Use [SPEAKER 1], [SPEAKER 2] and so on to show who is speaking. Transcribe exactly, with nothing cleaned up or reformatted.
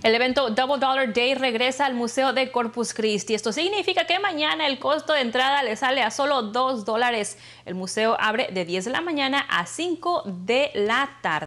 [SPEAKER 1] El evento Double Dollar Day regresa al Museo de Corpus Christi. Esto significa que mañana el costo de entrada le sale a solo dos dólares. El museo abre de diez de la mañana a cinco de la tarde.